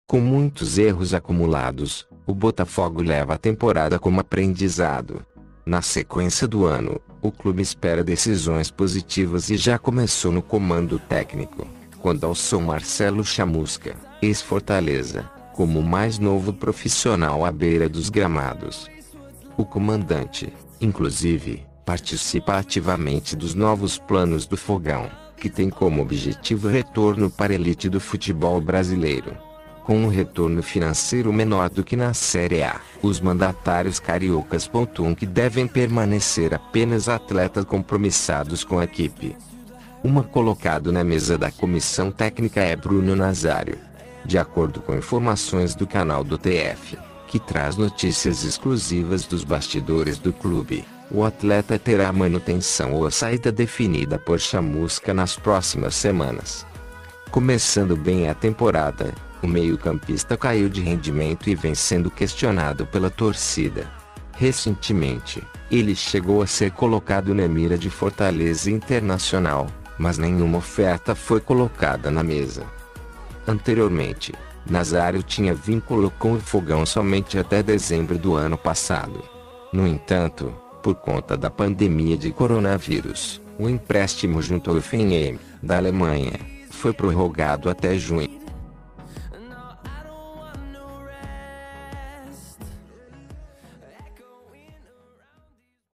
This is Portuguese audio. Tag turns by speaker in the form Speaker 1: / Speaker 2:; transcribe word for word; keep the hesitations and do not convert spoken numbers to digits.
Speaker 1: Com muitos erros acumulados, o Botafogo leva a temporada como aprendizado. Na sequência do ano, o clube espera decisões positivas e já começou no comando técnico, quando alçou Marcelo Chamusca, ex-Fortaleza, como o mais novo profissional à beira dos gramados. O comandante, inclusive, participa ativamente dos novos planos do Fogão, que tem como objetivo o retorno para a elite do futebol brasileiro. Com um retorno financeiro menor do que na Série A, os mandatários cariocas pontuam que devem permanecer apenas atletas compromissados com a equipe. Uma colocado na mesa da comissão técnica é Bruno Nazário. De acordo com informações do canal do T F, que traz notícias exclusivas dos bastidores do clube, o atleta terá a manutenção ou a saída definida por Chamusca nas próximas semanas. Começando bem a temporada, o meio-campista caiu de rendimento e vem sendo questionado pela torcida. Recentemente, ele chegou a ser colocado na mira de Fortaleza Internacional, mas nenhuma oferta foi colocada na mesa. Anteriormente, Nazário tinha vínculo com o Fogão somente até dezembro do ano passado. No entanto, por conta da pandemia de coronavírus, o empréstimo junto ao Hoffenheim, da Alemanha, foi prorrogado até junho.